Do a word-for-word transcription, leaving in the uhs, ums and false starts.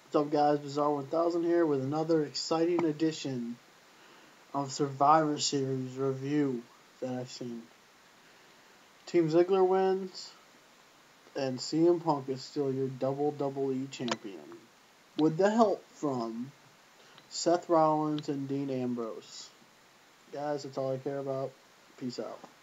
What's up, guys? Bizarre one thousand here with another exciting edition of Survivor Series review that I've seen. Team Ziggler wins, and C M Punk is still your double double E champion. With the help from Seth Rollins and Dean Ambrose. Guys, that's all I care about. Peace out.